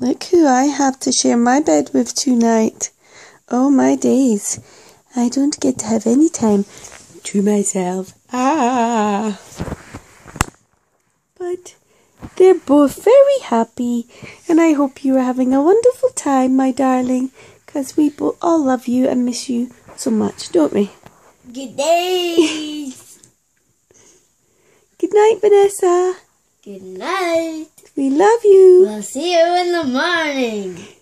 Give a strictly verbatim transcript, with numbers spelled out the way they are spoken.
Look who I have to share my bed with tonight. Oh my days. I don't get to have any time to myself. Ah. But they're both very happy, and I hope you are having a wonderful time, my darling, because we both all love you and miss you so much, don't we? Good day. Good night, Vanessa. Good night. We love you. We'll see you in the morning.